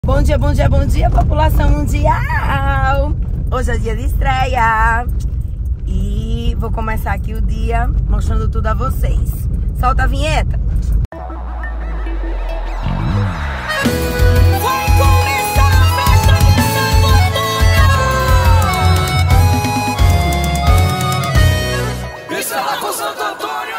Bom dia, bom dia, bom dia, população mundial! Hoje é dia de estreia e vou começar aqui o dia mostrando tudo a vocês. Solta a vinheta! Vai começar a festa de Santo Antônio! Está lá com Santo Antônio!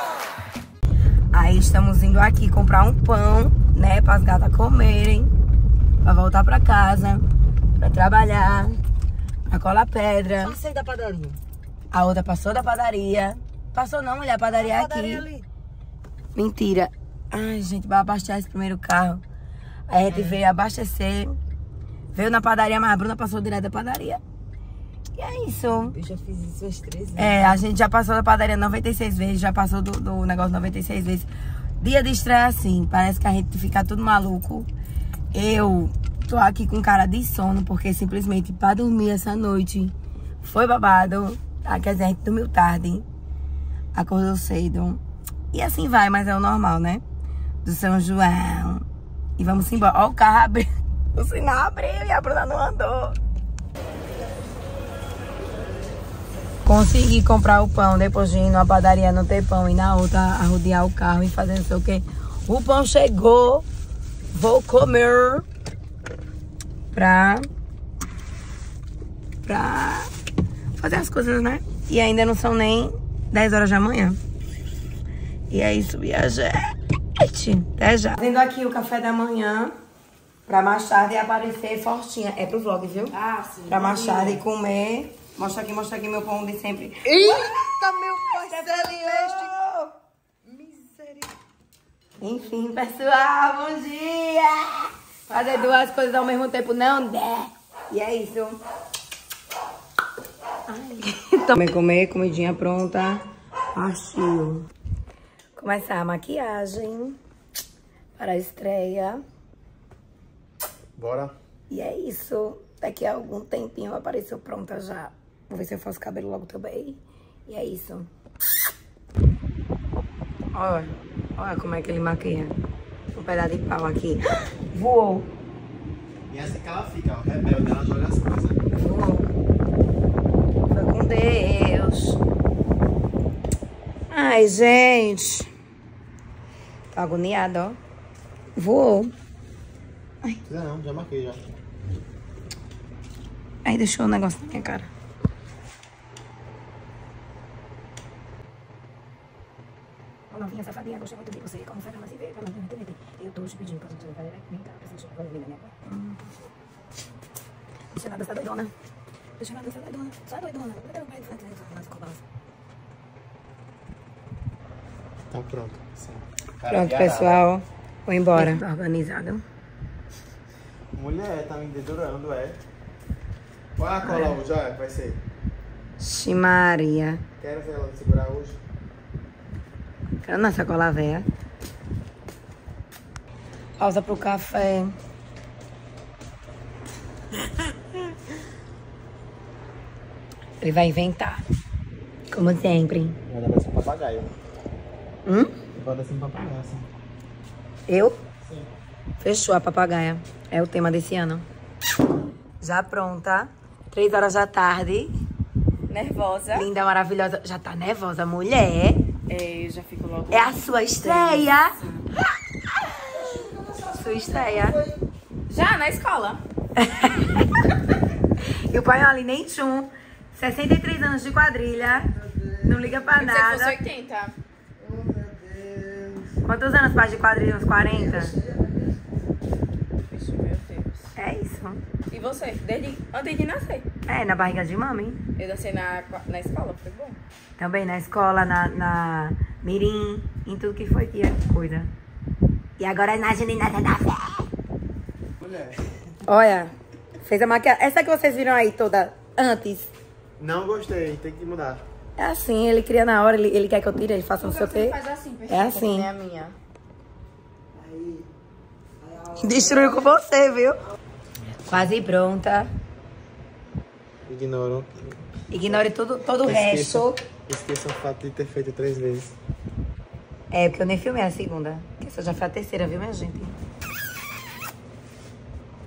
Aí estamos indo aqui comprar um pão, né, para as gatas comerem. Pra voltar pra casa, pra trabalhar, pra colar pedra. Passei da padaria. A outra passou da padaria. Passou não, mulher, a padaria é aqui. Ali. Mentira. Ai, gente, vai abastecer esse primeiro carro. Aí a gente veio abastecer. Veio na padaria, mas a Bruna passou direto da padaria. E é isso. Eu já fiz isso umas 3 vezes. É, a gente já passou da padaria 96 vezes, já passou do negócio 96 vezes. Dia de estreia assim, parece que a gente fica tudo maluco. Eu tô aqui com cara de sono, porque simplesmente pra dormir essa noite foi babado. Quer dizer, a gente dormiu tarde, acordou cedo. E assim vai, mas é o normal, né? Do São João. E vamos embora. Ó, o carro abriu, o sinal abriu e a Bruna não andou. Consegui comprar o pão depois de ir numa padaria não ter pão e na outra arrodear o carro e fazer não sei o que. O pão chegou. Vou comer pra fazer as coisas, né? E ainda não são nem 10 horas da manhã. E é isso, minha gente. Até já. Fazendo aqui o café da manhã pra mais tarde aparecer fortinha. É pro vlog, viu? Ah, sim. Pra mais tarde comer. Mostra aqui meu pão de sempre. Eita, meu pai celeste! Enfim, pessoal, bom dia! Fazer duas coisas ao mesmo tempo não dá. E é isso. Comer, comidinha pronta. Achio. Começar a maquiagem para a estreia. Bora. E é isso. Daqui a algum tempinho apareceu pronta já. Vou ver se eu faço cabelo logo também. E é isso. Olha como é que ele maquia. Um pedaço de pau aqui. Voou. E é assim que ela fica, ó. Rebelde, ela joga as coisas. Voou. Foi com Deus. Ai, gente. Tô agoniada, ó. Voou. Não, já marquei já. Aí deixou o negócio na minha cara. Novinha safadinha, gostei muito de você. Como será mais ver? Eu tô te pedindo pra gente levar ele. Vem cá, pra gente levar ele, né? Deixa ela dançar doidona. Deixa ela dançar doidona. Sai doidona. Tá pronto. Sim. Pronto, pessoal. Vou embora. Tá organizado. Mulher, tá me dedurando, é. Qual é a cola hoje? Olha, vai ser. Ximaria. Quero ver ela segurar hoje. Quero na sacola véia. Pausa pro café. Ele vai inventar. Como sempre. Vai dar pra ser um papagaio. Vai dar ser um papagaio, assim. Eu? Sim. Fechou a papagaia. É o tema desse ano. Já pronta. 3 horas da tarde. Nervosa. Linda, maravilhosa. Já tá nervosa, mulher. É, eu já fico logo. É a sua estreia. Sua estreia. Já, na escola. E o pai ali nem tchum. 63 anos de quadrilha. Não liga pra Pensei que fosse nada. 80. Oh, meu Deus. Quantos anos faz de quadrilha? Uns 40? Vixe, meu Deus. É isso. E você? Desde antes de nascer? É, na barriga de mami. Eu dancei na escola, foi bom. Também na escola, na mirim, em tudo que foi que é coisa. E agora na Juninata da Fé. Mulher. Olha, fez a maquiagem. Essa que vocês viram aí toda antes. Não gostei, tem que mudar. É assim, ele cria na hora, ele quer que eu tire, ele faça um seu quê. Faz assim, É assim. É a minha. Destruiu com você, viu? Quase pronta. Ignoram. Ignore todo o resto. Esqueçam o fato de ter feito 3 vezes. É, porque eu nem filmei a segunda. Essa já foi a terceira, viu, minha gente?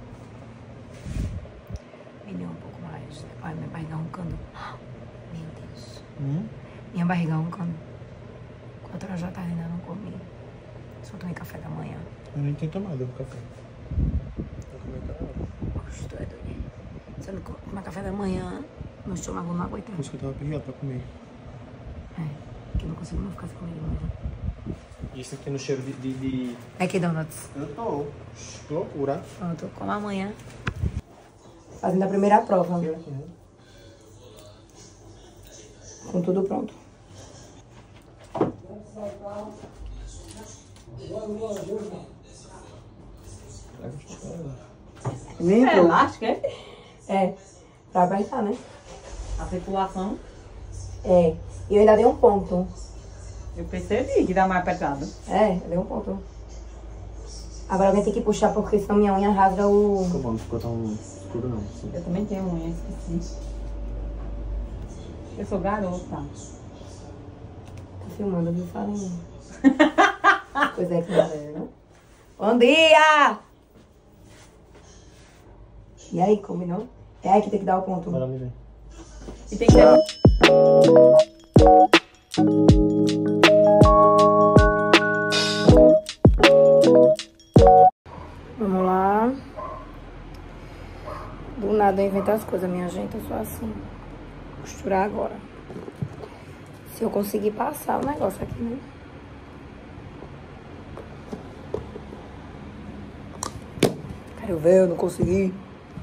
Olha, minha barriga roncando. Meu Deus. Minha barriga roncando. 4 horas da tarde ainda não comi. Só tomei café da manhã. Eu nem tenho tomado café. Vou comer aquela hora. Oxe, tu é doido. Se eu não tomar café da manhã, meu estômago não aguenta. Por isso que eu tava pedindo pra comer. É, que eu não consigo não ficar sem comida hoje. Isso aqui no cheiro de... McDonald's. Eu tô. Que loucura. Pronto, como amanhã. Fazendo a primeira prova. Com tudo pronto. É elástico, é? É, pra apertar, né? A circulação. É, e eu ainda dei um ponto. Eu percebi que dá mais apertado. É, eu dei um ponto. Agora alguém tem que puxar porque senão minha unha rasga o... Ficou bom, não ficou tão escuro não. Eu também tenho unha, esqueci. Eu sou garota. Tô filmando, viu? Fala aí. Pois é, que não é, né? Bom dia! E aí, combinou? É aí que tem que dar o ponto. Bora me ver. E tem que ter... Vamos lá. Do nada eu invento as coisas, minha gente. Eu sou assim. Vou costurar agora. Se eu conseguir passar o negócio aqui, né? Quero ver, eu não consegui.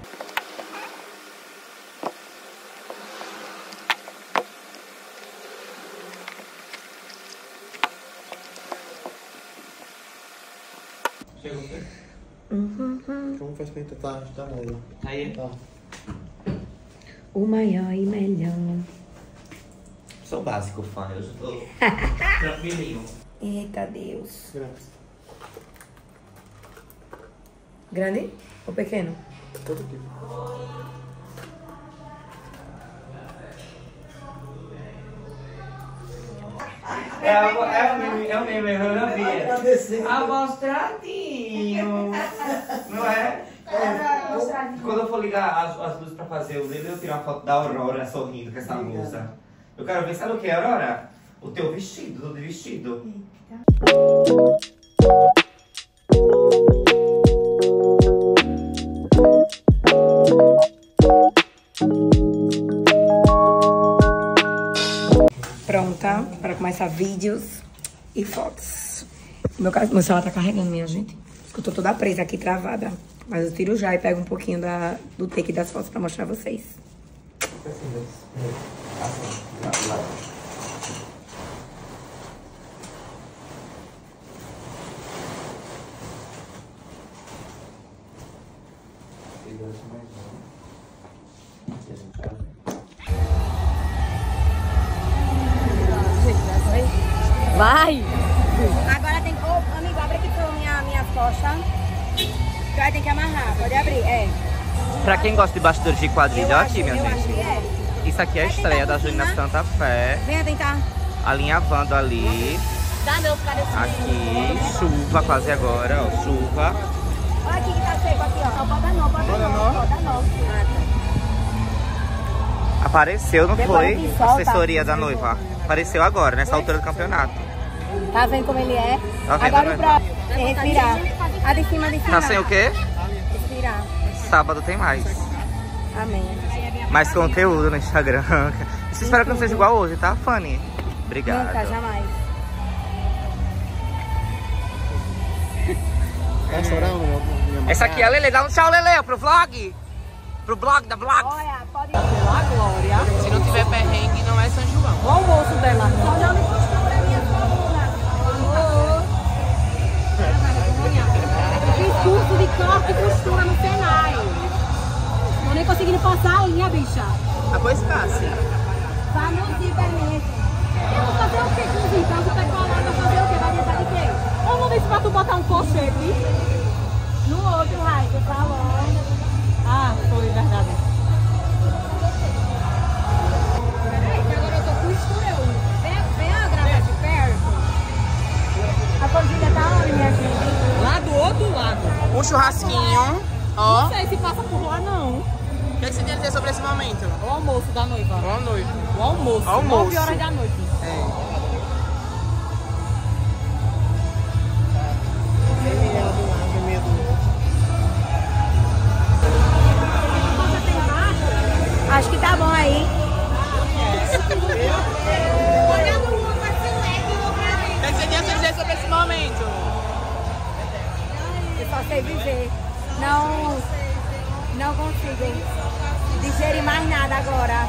Chegou você? Como faz pra tentar ajudar ela? Aí, Tá. O maior e melhor. sou básico, fã. Eu já tô tranquilinho. Eita Deus. Graças. Grande ou pequeno? Todo aqui. É o meme, eu vi. Amostradinho. Não é? Quando eu for ligar as luzes pra fazer o dedo, eu tiro uma foto da Aurora sorrindo com essa blusa. Eu quero ver, sabe o que, Aurora? O teu vestido, tudo de vestido. Pronta para começar vídeos e fotos. Meu celular tá carregando, minha gente. Eu tô toda presa aqui, travada. Mas eu tiro já e pego um pouquinho do take das fotos pra mostrar a vocês. Vai! Agora tem que... Ô, amigo, abre aqui pra minha costa. Que vai ter que amarrar. Pode abrir, é. Pra quem gosta de bastidores de quadrilha, Eu ó acho, aqui, minha eu gente. acho que é. Isso aqui é a Vai estreia tentar da Junina funcionar? Santa Fé. Venha tentar. Alinhavando ali. Dá meu parecer. Aqui, chuva quase agora, ó. Chuva. Olha aqui que tá seco aqui, ó. Bota não. Bota não. Apareceu, não Depois foi? que solta. Assessoria da noiva. Apareceu agora, nessa altura do campeonato. Tá vendo como ele é? Tá vendo, Agora né? o próximo é respirar. A de cima, de cima. Tá sem o quê? Respirar. Sábado tem mais. Amém. Mais conteúdo no Instagram. Isso espero que não seja igual hoje, tá, Fanny? Obrigado. Nunca, jamais. Tá chorando, minha mãe? Essa aqui é a Lele. Dá um tchau, Lele, pro vlog. Pro blog da Vlogs. Olha, pode ir. Pela Glória. Se não tiver perrengue, não é São João. Olha o almoço dela. Não me costura, minha coluna. Fiz curso de corte e costura no Senai. Tô nem conseguindo passar a linha, bicha. Ah, pois passe. Vai no zíper mesmo. Eu vou fazer o quê com o zíper? Você vai colar, vai fazer o quê? Vai adiantar de quê? Eu não disse pra tu botar um colchete no outro, Raio, tá bom. Ah, foi verdade. Peraí, que agora eu tô costurando. Vem a gravar de perto. A cordilha tá onde, minha gente? Lá do outro lado. Um churrasquinho, ó. Não sei se passa por lá, não. O que você tem a dizer sobre esse momento? O almoço da noiva. Boa noite. O almoço. Almoço. 9 horas da noite. É. Acho que tá bom aí. O que você tem a dizer sobre esse momento? Eu só sei viver. Não consigo digerir mais nada agora.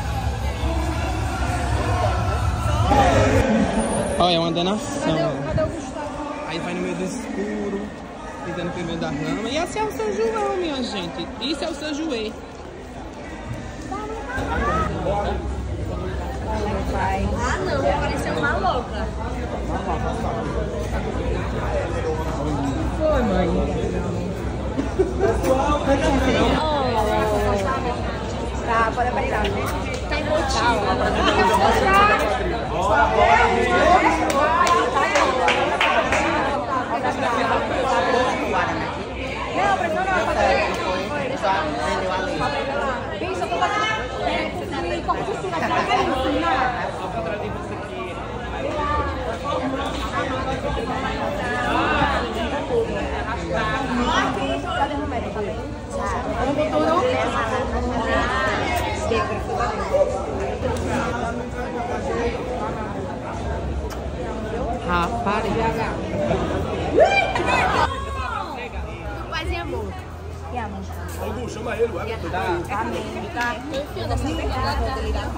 Olha, é uma danação. Aí vai no meio do escuro, tentando pelo meio da rama. E esse é o São João, minha gente. Isso é o São João. Ah, não, vou parecer uma louca. Foi, mãe. Tá, pode apertar. Tá embutido. Não, pressão não. Bicho, eu tô batendo. Me corta de cima, pra Rapariga. Paz e amor. E a mãe? Augusto, chama ele, vai. Amém. Tá? Eu fio dessa pegada.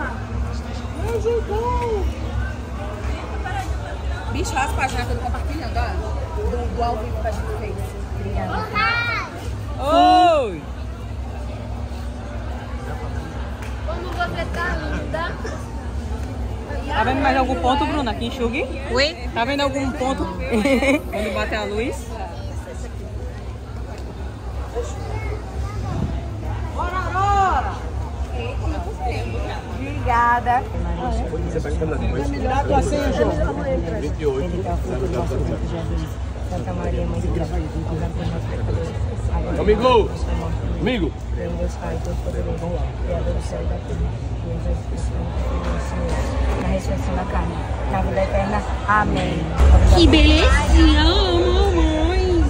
Bicho, olha as páginas que eu tô compartilhando, ó. Do ao vivo que a gente fez. Obrigada. Oi! Como você tá linda. Tá vendo mais algum ponto, Bruna? Aqui enxugue? Oi? Tá vendo algum ponto? Quando bater a luz? Obrigada. Você pega o caminho. Me dá a tua senha, João. 28. Santa Maria, Mãe de Deus. Amigo! Amigo! Deus Pai, Todo-Poderoso, Criador do céu e da terra. Na ressurreição da carne, na vida eterna. Amém. Que belezinha, amo, mamãe.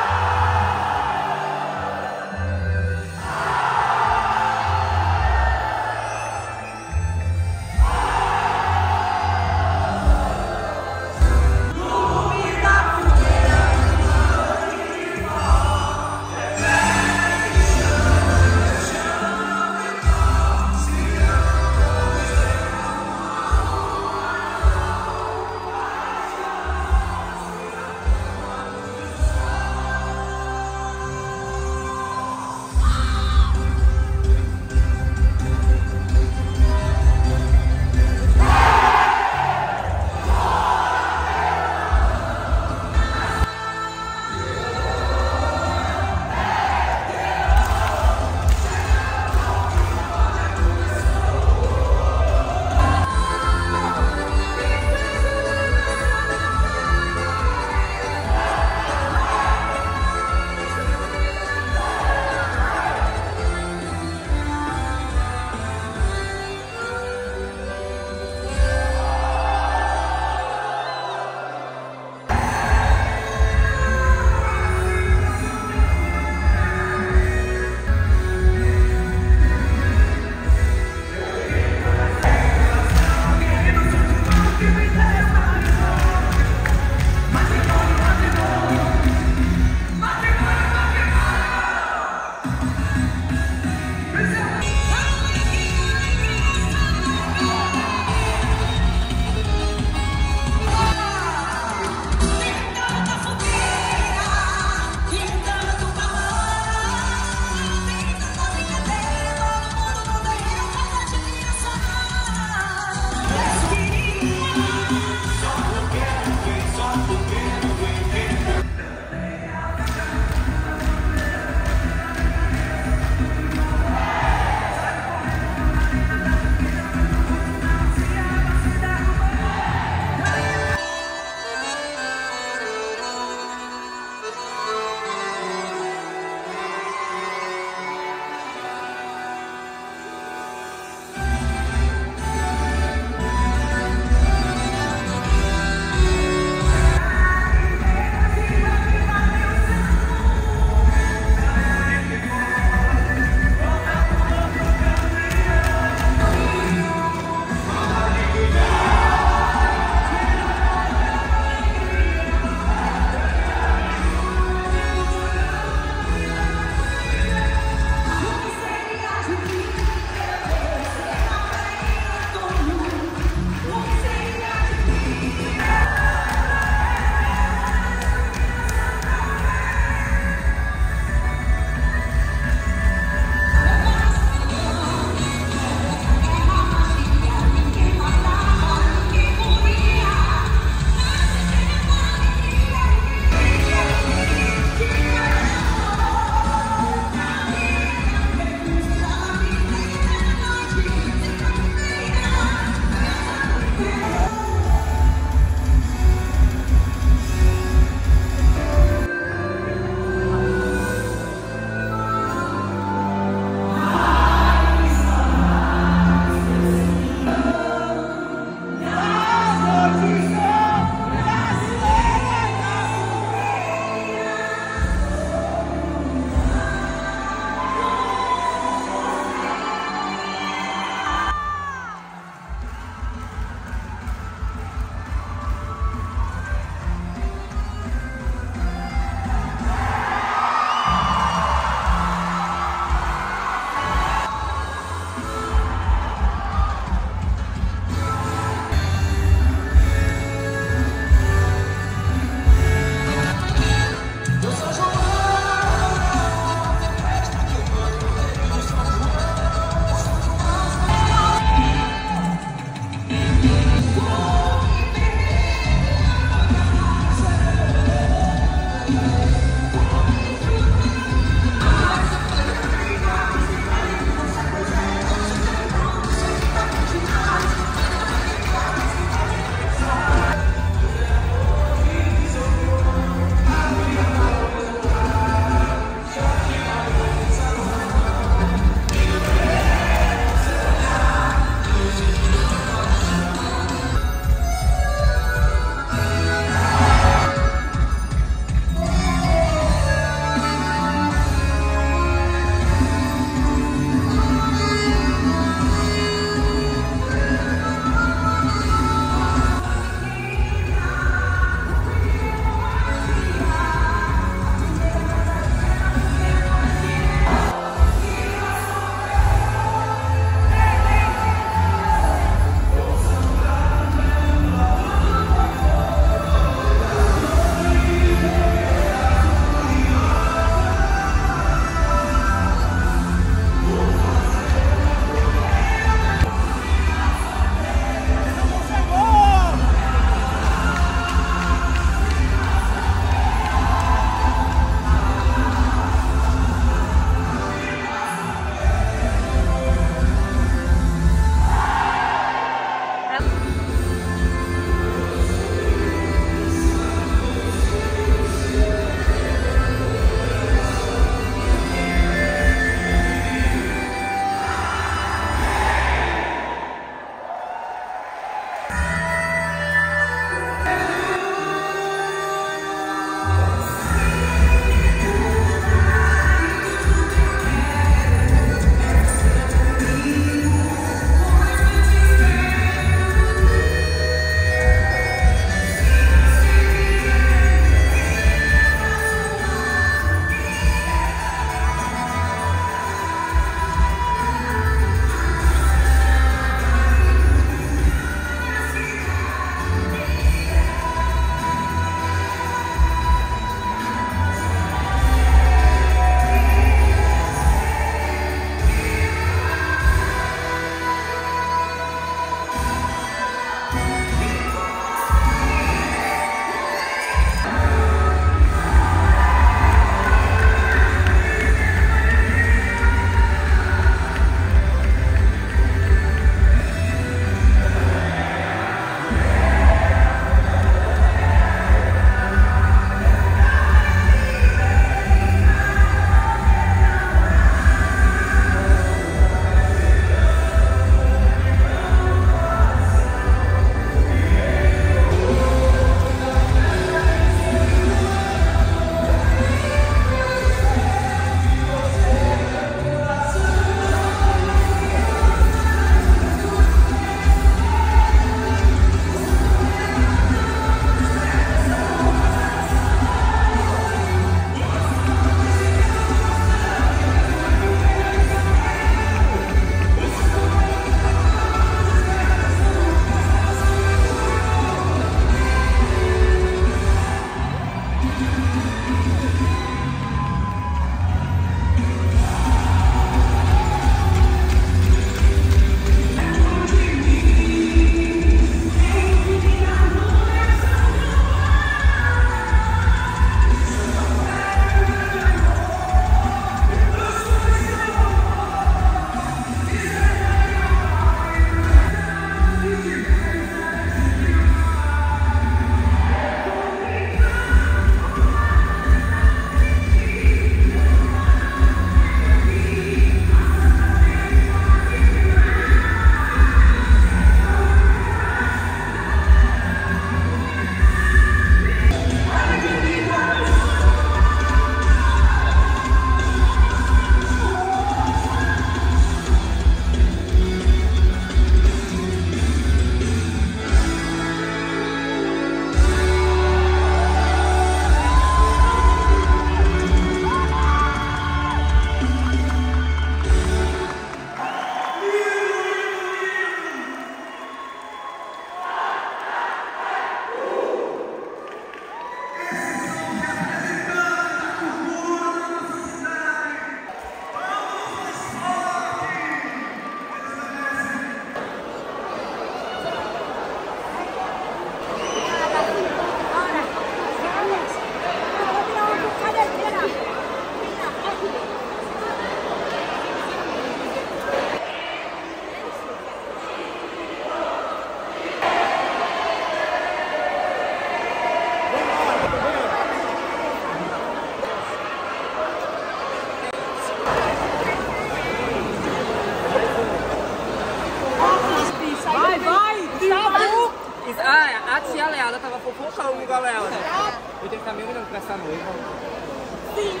Ah, a tia Leada tava fofocando, galera. Eu tenho que ficar meio olhando pra essa noiva. Sim.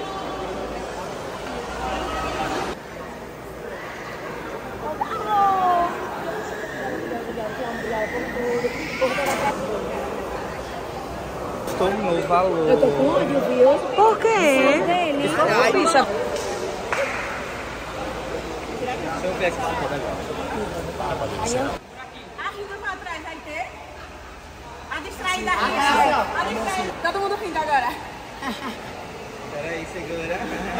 Estou no valor. Eu tô com ódio, viu? Por quê? Ai, Bicha. Deixa eu ver aqui se tá legal. A rindo pra trás, vai ter? A distraída aqui. A distraída. Todo mundo rindo agora. Peraí, segura.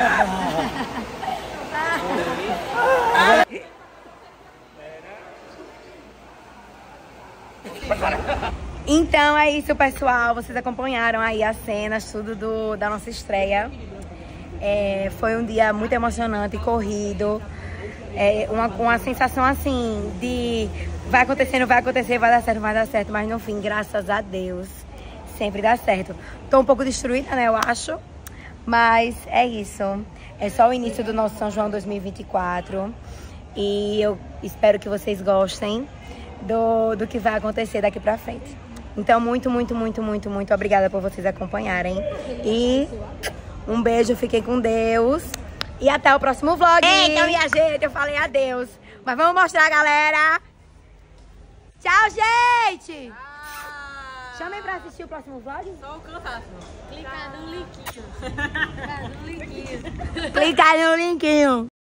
Então é isso, pessoal. Vocês acompanharam aí as cenas, tudo da nossa estreia. Foi um dia muito emocionante, corrido. Uma sensação assim de vai acontecer, vai dar certo, vai dar certo. Mas no fim, graças a Deus, sempre dá certo. Tô um pouco destruída, né, eu acho. Mas é isso. É só o início do nosso São João 2024. E eu espero que vocês gostem do que vai acontecer daqui pra frente. Então, muito obrigada por vocês acompanharem. E um beijo, fiquem com Deus. E até o próximo vlog. Eita, minha gente, eu falei adeus. Mas vamos mostrar, galera. Tchau, gente. Chamem pra assistir o próximo vlog. Só o cansaço. Clicar no linkzinho. Clicar no linkzinho.